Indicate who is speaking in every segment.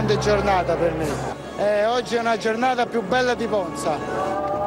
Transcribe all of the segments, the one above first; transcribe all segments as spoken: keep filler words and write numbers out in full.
Speaker 1: grande giornata per me. Eh, oggi è una giornata più bella di Ponza.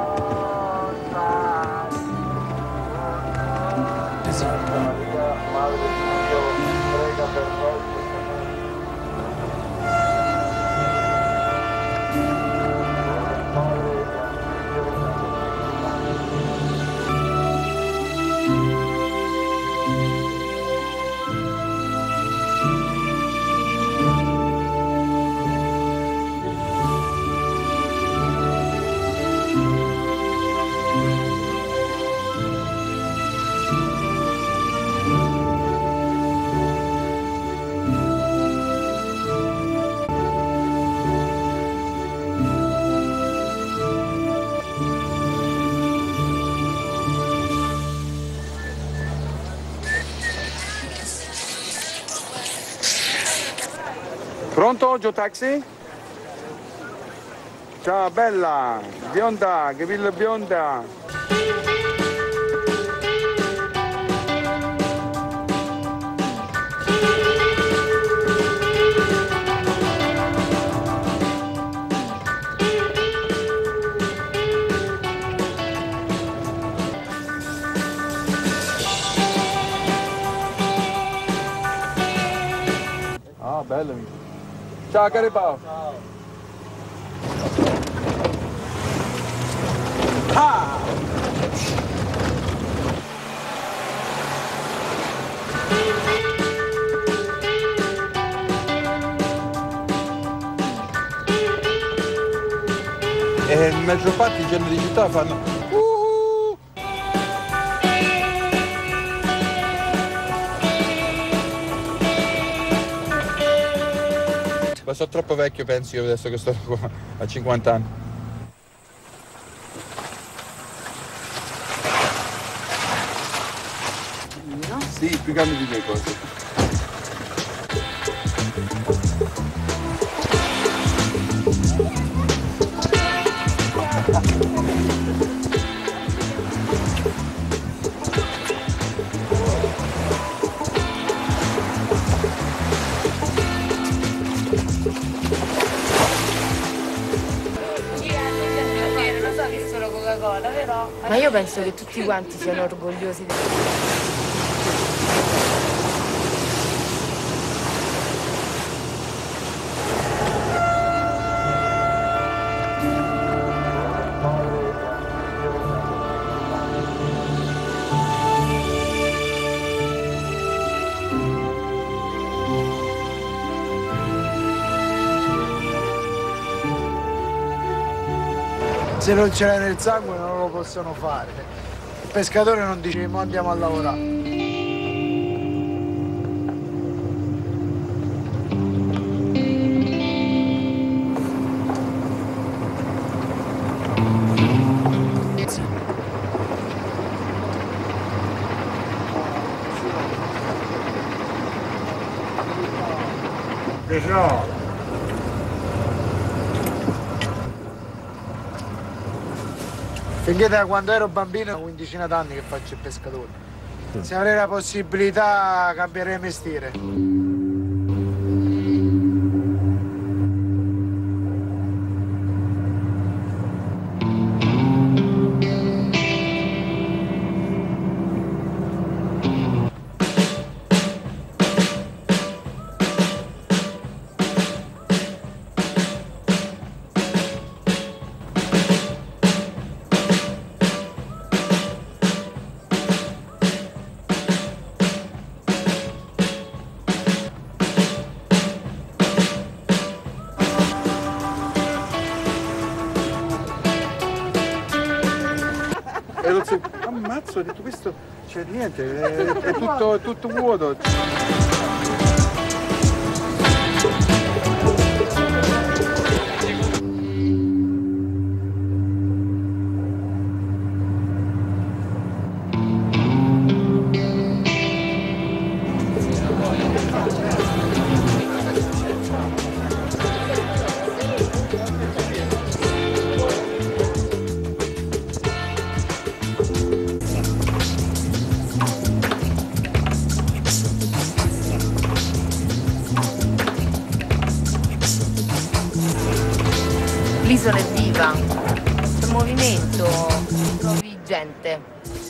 Speaker 2: Pronto, Gio Taxi? Ciao bella, bionda, che villa bionda. Ah, bello. Ciao Caripao. Ciao. Ah! E in maggior parte i centri di città fanno uh-huh. Ma sono troppo vecchio, penso io, adesso che sto qua a cinquanta anni. No? Sì, più grandi di me cose.
Speaker 3: Ma io penso che tutti quanti siano orgogliosi di
Speaker 1: Se non ce l'hai nel sangue non lo possono fare. Il pescatore non dice ma andiamo a lavorare. No. Finché da quando ero bambino, una quindicina d'anni che faccio il pescatore. Se avrei la possibilità cambierei mestiere.
Speaker 2: E lo so, ammazzo, ho detto questo, c'è niente, è, è, tutto, è tutto vuoto.
Speaker 3: L'isola è viva, c'è movimento, trovi gente.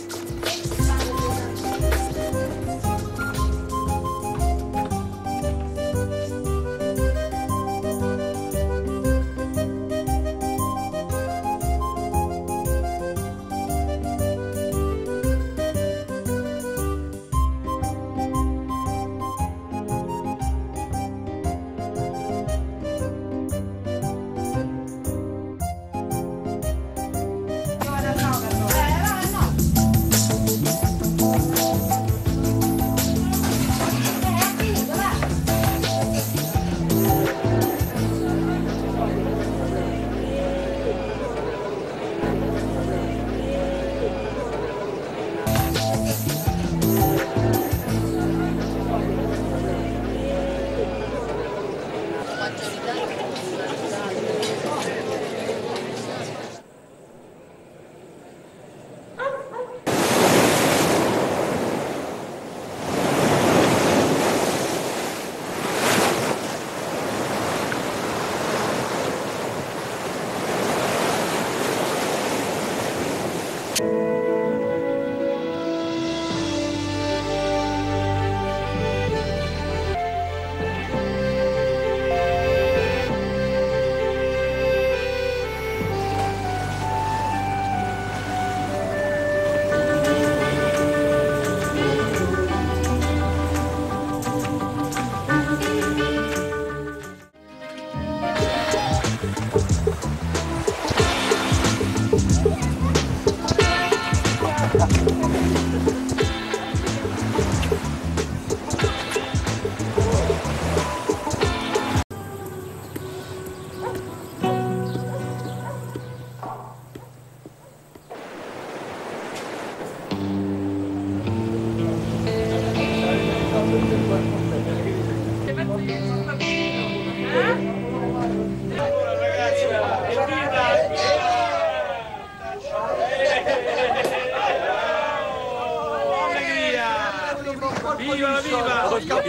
Speaker 4: Viva, viva!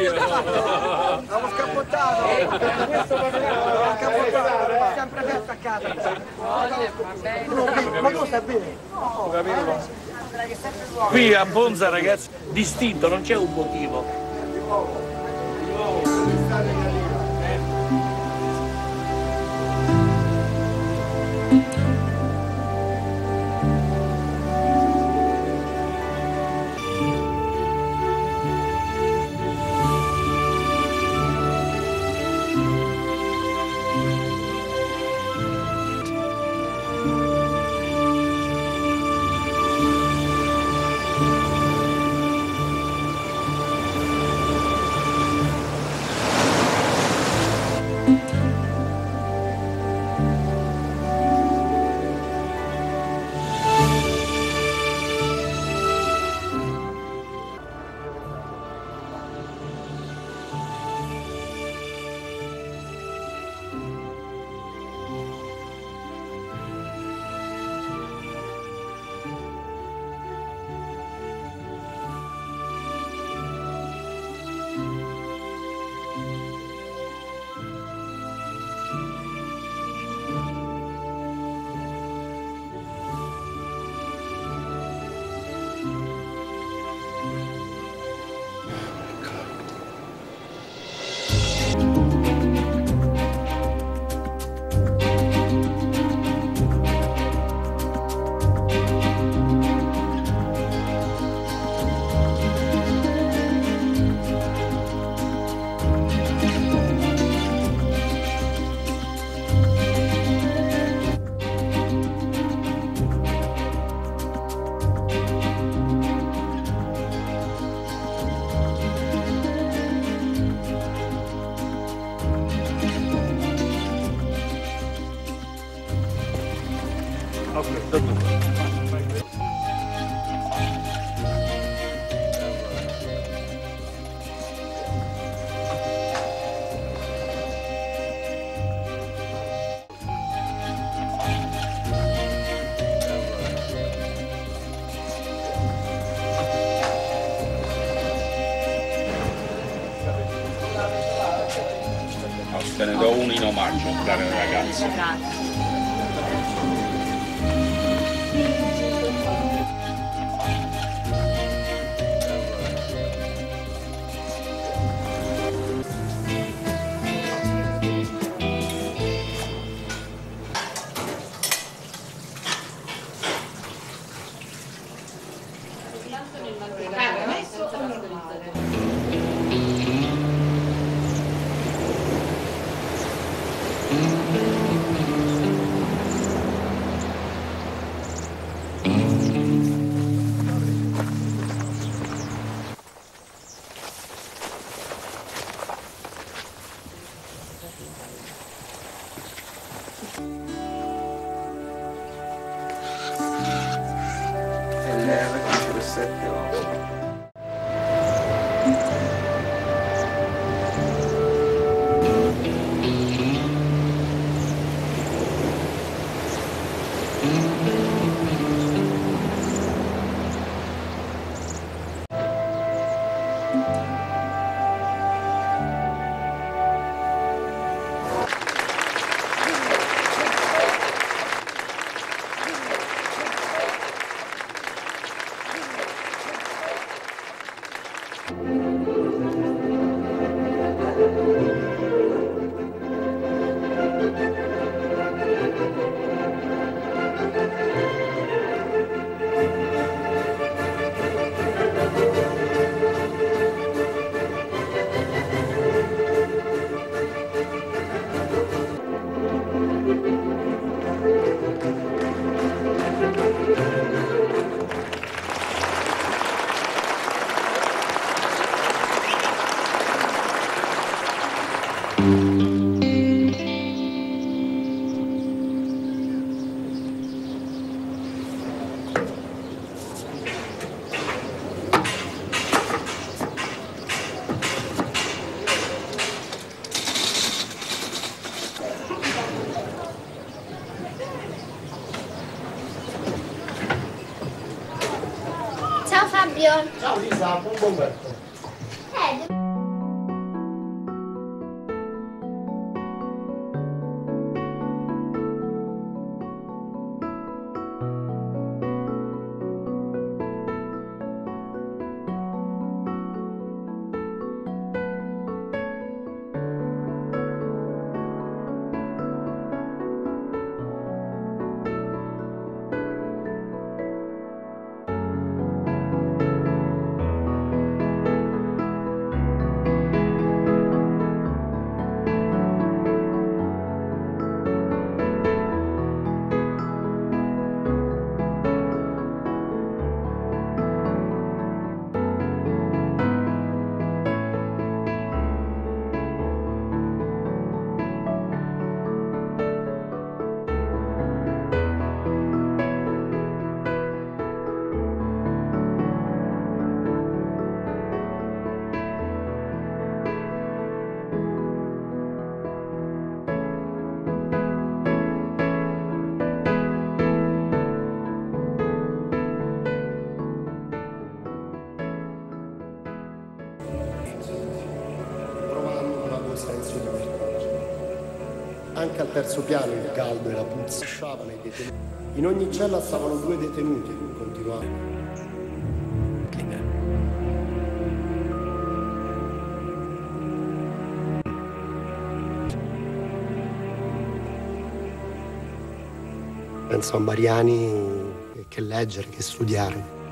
Speaker 2: Siamo scappottato! Questo va scappottato! Sempre più attaccato! Ma tu stai bene?
Speaker 4: Qui a Bonza, ragazzi, distinto, non c'è un motivo. Te ne do uno in omaggio, cari ragazzi.
Speaker 3: Grazie.
Speaker 5: Ciao Fabio.
Speaker 1: Ciao Lisa, buon Bomberto.
Speaker 5: Eh,
Speaker 6: senso di vertigine. Anche al terzo piano il caldo e la puzza lasciavano i detenuti. In ogni cella stavano due detenuti, continuavano. Penso a Mariani, che leggere, che studiare.